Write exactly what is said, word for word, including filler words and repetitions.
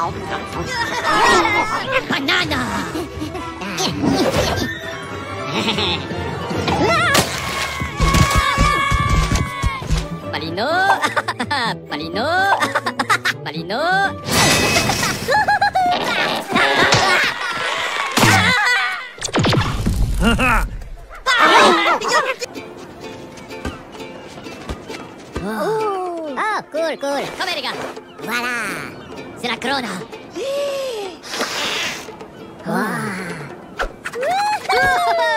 Banana! Palino! Palino! Palino! Oh, oh, cool, cool. Come here, gars. Voilà. C'est la corona. Wow.